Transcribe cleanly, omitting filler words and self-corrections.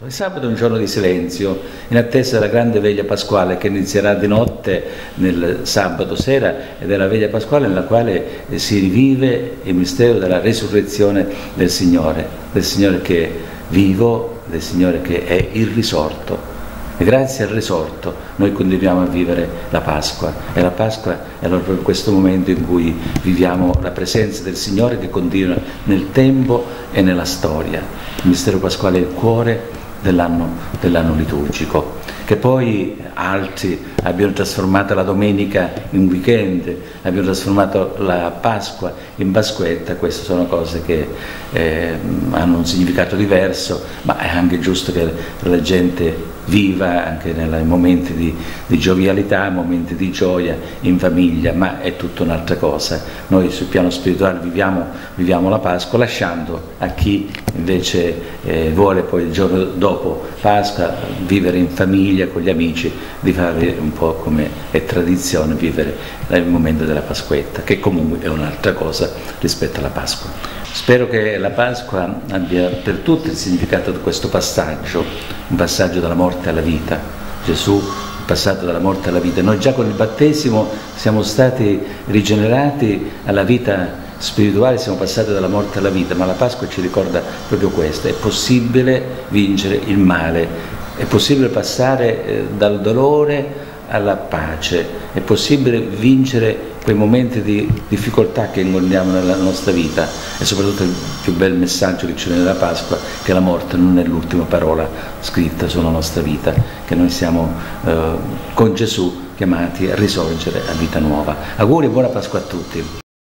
Il sabato è un giorno di silenzio, in attesa della grande veglia pasquale che inizierà di notte nel sabato sera, ed è la veglia pasquale nella quale si rivive il mistero della resurrezione del Signore che è vivo, del Signore che è il risorto. E grazie al risorto noi continuiamo a vivere la Pasqua, e la Pasqua è proprio questo momento in cui viviamo la presenza del Signore che continua nel tempo e nella storia. Il mistero pasquale è il cuore dell'anno liturgico, che poi altri abbiano trasformato la domenica in weekend, abbiano trasformato la Pasqua in Pasquetta. Queste sono cose che hanno un significato diverso, ma è anche giusto che la gente viva anche nei momenti di giovialità, momenti di gioia in famiglia, ma è tutta un'altra cosa. Noi sul piano spirituale viviamo la Pasqua, lasciando a chi invece vuole poi il giorno dopo Pasqua vivere in famiglia con gli amici, di fare un po' come è tradizione vivere il momento della Pasquetta, che comunque è un'altra cosa rispetto alla Pasqua. Spero che la Pasqua abbia per tutti il significato di questo passaggio, un passaggio dalla morte alla vita. Gesù è passato dalla morte alla vita. Noi già con il battesimo siamo stati rigenerati alla vita spirituale, siamo passati dalla morte alla vita, ma la Pasqua ci ricorda proprio questo: è possibile vincere il male, è possibile passare dal dolore alla pace, è possibile vincere quei momenti di difficoltà che incontriamo nella nostra vita. E soprattutto il più bel messaggio che ci viene dalla Pasqua, che la morte non è l'ultima parola scritta sulla nostra vita, che noi siamo con Gesù chiamati a risorgere a vita nuova. Auguri e buona Pasqua a tutti.